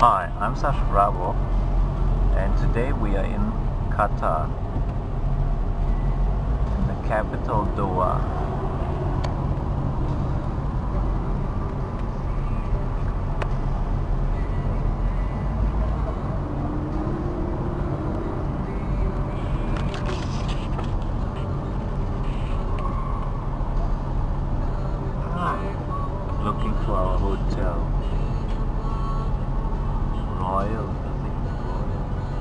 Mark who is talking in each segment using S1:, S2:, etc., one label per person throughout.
S1: Hi, I'm Sascha Grabow, and today we are in Qatar, in the capital Doha. Looking for our hotel. Royal, I think it's Royal.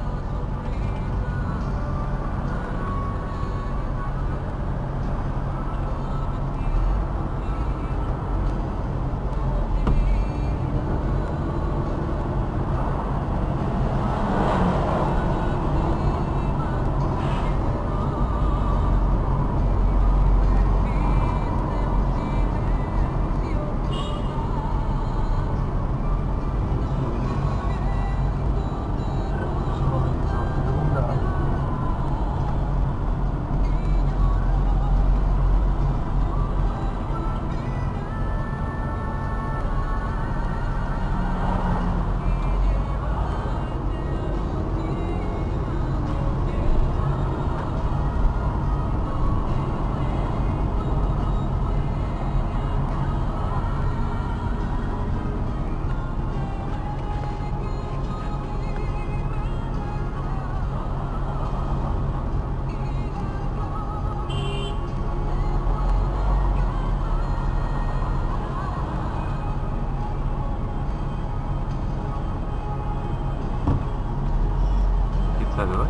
S1: Hello.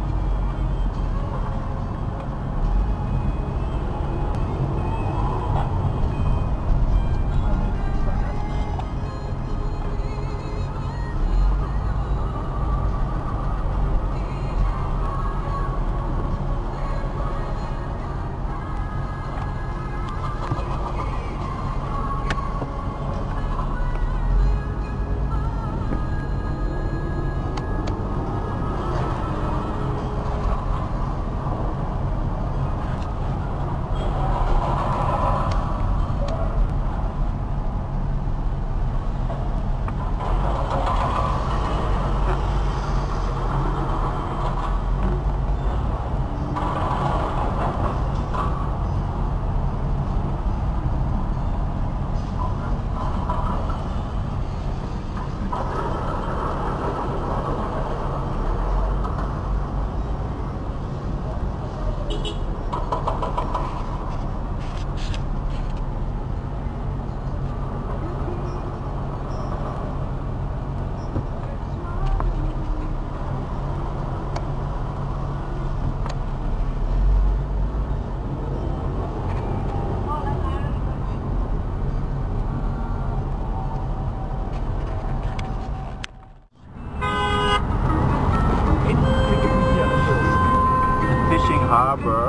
S1: Harbor.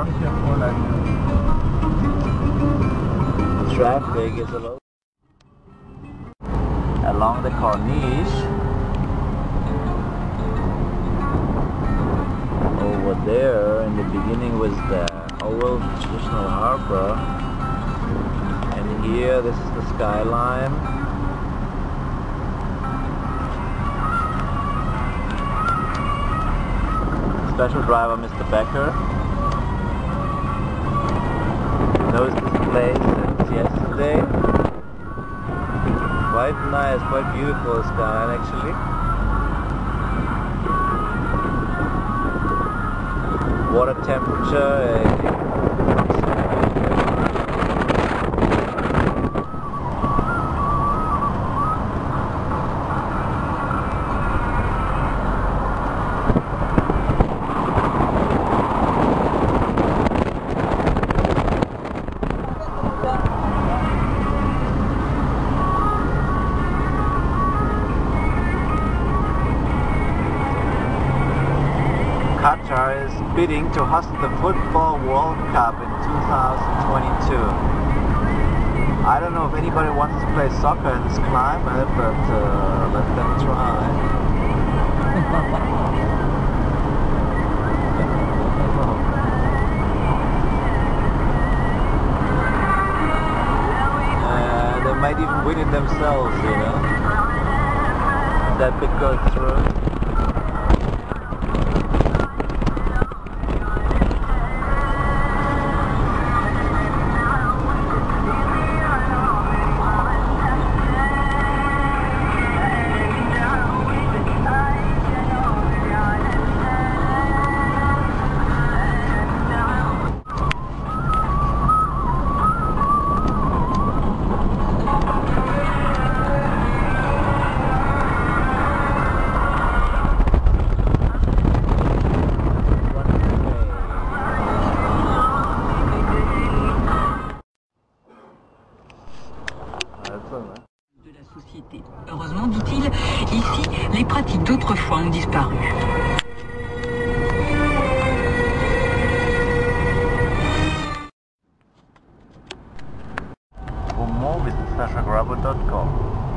S1: Traffic is a lot along the corniche. Over there in the beginning was the old traditional harbor, and here this is the skyline. Special driver Mr. Becker knows this place since yesterday. Quite nice, quite beautiful skyline actually. Water temperature Qatar is bidding to host the Football World Cup in 2022. I don't know if anybody wants to play soccer in this climate, but let them try. They might even win it themselves, you know. that bit goes through.
S2: De la société. Heureusement, dit-il, ici, les pratiques d'autrefois ont disparu.
S1: For more, visit saschagrabow.com.